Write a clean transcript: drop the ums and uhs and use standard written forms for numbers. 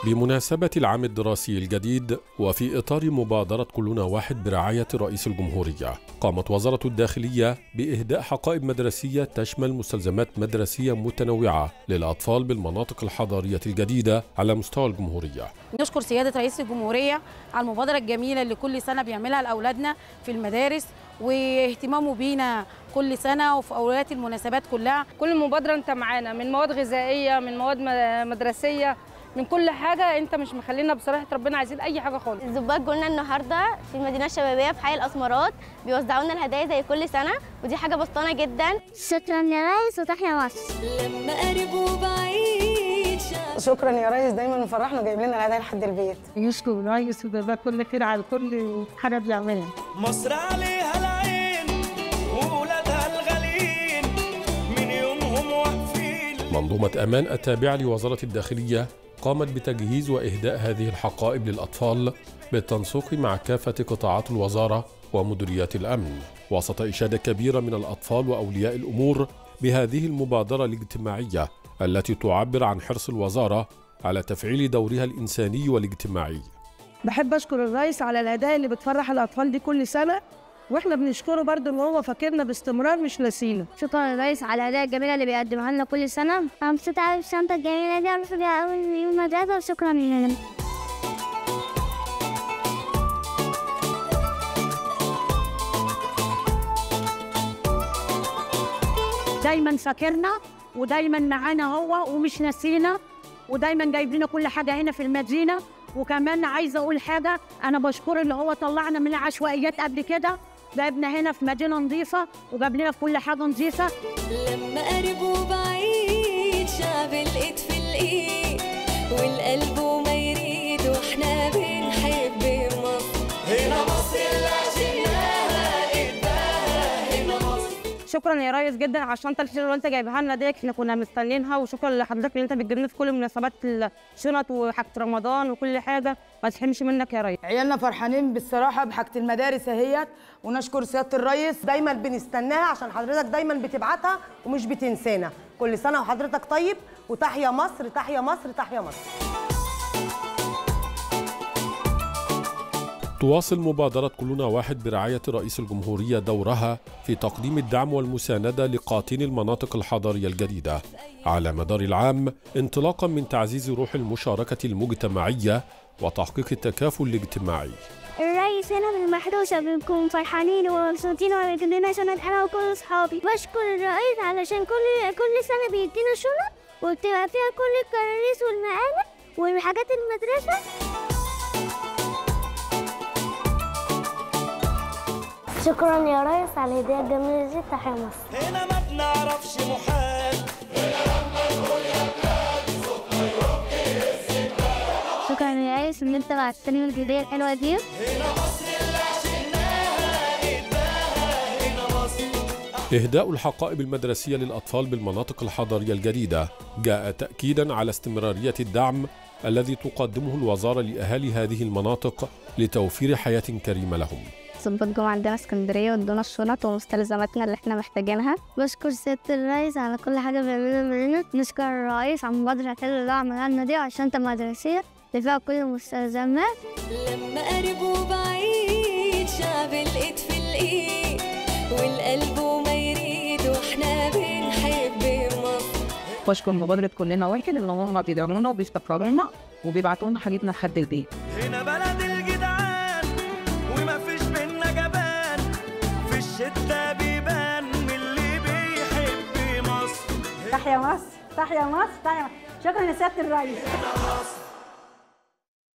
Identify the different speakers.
Speaker 1: بمناسبة العام الدراسي الجديد وفي إطار مبادرة كلنا واحد برعاية رئيس الجمهورية، قامت وزارة الداخلية بإهداء حقائب مدرسية تشمل مستلزمات مدرسية متنوعة للأطفال بالمناطق الحضرية الجديدة على مستوى الجمهورية.
Speaker 2: نشكر سيادة رئيس الجمهورية على المبادرة الجميلة اللي كل سنة بيعملها لأولادنا في المدارس واهتمامه بينا كل سنة وفي أولويات المناسبات كلها.
Speaker 3: كل مبادرة أنت معانا، من مواد غذائية، من مواد مدرسية، من كل حاجة أنت مش مخلينا بصراحة ربنا عايزين أي حاجة خالص.
Speaker 4: الضباط جولنا النهاردة في المدينة الشبابية في حي الأسمرات، بيوزعوا لنا الهدايا زي كل سنة ودي حاجة بسطانة جدا.
Speaker 5: شكرا يا ريس وتحيا مصر.
Speaker 6: لما قرب وبعيد
Speaker 7: شكرا يا ريس، دايما مفرحنا وجايب لنا الهدايا لحد البيت.
Speaker 8: يشكر الريس وده كل خير على كل حاجة بيعملها.
Speaker 9: مصر عليها العين وولادها الغاليين من يومهم واقفين.
Speaker 1: منظومة أمان التابعة لوزارة الداخلية قامت بتجهيز وإهداء هذه الحقائب للأطفال بالتنسيق مع كافة قطاعات الوزارة ومديريات الأمن، وسط إشادة كبيرة من الأطفال وأولياء الأمور بهذه المبادرة الاجتماعية التي تعبر عن حرص الوزارة على تفعيل دورها الإنساني والاجتماعي.
Speaker 8: بحب أشكر الرئيس على الهدايا اللي بتفرح الأطفال دي كل سنة، واحنا بنشكره برضه ان هو فاكرنا باستمرار مش ناسينا.
Speaker 5: شكرا للرئيس على الهدايا الجميله اللي بيقدمها لنا كل سنه. انا مبسوطه قوي بالشنطه الجميله دي، عرفت بيها اول يوم المدرسه وشكرا لنا.
Speaker 8: دايما فاكرنا ودايما معانا هو ومش ناسينا، ودايما جايب لنا كل حاجه هنا في المدينه. وكمان عايزه اقول حاجه، انا بشكره اللي هو طلعنا من العشوائيات قبل كده، جايبنا هنا في مدينه نظيفه وجاب لنا في كل حاجه نظيفه.
Speaker 6: لما قرب وبعيد شعب الايد في الايد والقلب وما يريد واحنا بنحب مصر.
Speaker 9: هنا مصر اللي عشناها قدها هنا مصر.
Speaker 8: شكرا يا ريس جدا على الشنطه الحلوه اللي انت جايبها لنا دي، احنا كنا مستنيينها. وشكرا لحضرتك اللي انت بتجيب لنا في كل مناسبات الشنط وحاجه رمضان وكل حاجه، ما تحرمش منك يا ريس.
Speaker 7: عيالنا فرحانين بالصراحه بحاجه المدارس اهيت، ونشكر سياده الريس، دايما بنستناها عشان حضرتك دايما بتبعتها ومش بتنسانا. كل سنه وحضرتك طيب، وتحيا مصر تحيا مصر تحيا مصر.
Speaker 1: تواصل مبادرة كلنا واحد برعاية رئيس الجمهورية دورها في تقديم الدعم والمساندة لقاطين المناطق الحضرية الجديدة على مدار العام، انطلاقا من تعزيز روح المشاركة المجتمعية وتحقيق التكافل الاجتماعي.
Speaker 5: الرئيس هنا من المحروسه بنكون فرحانين ومبسوطين وبيجيب لنا شنط انا وكل اصحابي. بشكر الرئيس علشان كل سنه بيدينا شنط وبتبقى فيها كل الكراريس والمقالب والحاجات المدرسه. شكرا يا ريس على الهديه الجميله دي، تحيا مصر.
Speaker 9: هنا ما بنعرفش محال.
Speaker 5: شكرا يا ريس ان انت بعتني الهديه الحلوه دي.
Speaker 9: هنا مصر اللي عشناها قدها هنا مصر.
Speaker 1: إهداء الحقائب المدرسية للأطفال بالمناطق الحضرية الجديدة جاء تأكيداً على استمرارية الدعم الذي تقدمه الوزارة لأهالي هذه المناطق لتوفير حياة كريمة لهم.
Speaker 5: ظباط جم عندنا اسكندريه وادونا الشنط ومستلزماتنا اللي احنا محتاجينها. بشكر سياده الرئيس على كل حاجه بيعملها معانا. نشكر الرئيس على المبادره الحلوه اللي عملها لنا دي عشان الشنطه المدرسيه اللي فيها كل المستلزمات.
Speaker 6: لما قرب وبعيد شعب الايد في الايد والقلب وما يريد واحنا بنحب مصر.
Speaker 8: بشكر مبادره كلنا واحد ان هم بيدعمونا وبيستقرونا وبيبعتوا لنا حاجتنا لحد البيت.
Speaker 9: هنا بلد الجدعان وما فيش منا جبان، في الشدة بيبان من اللي بيحب مصر.
Speaker 3: تحيا مصر تحيا مصر تحيا مصر. شكرا لسيادة الرئيس.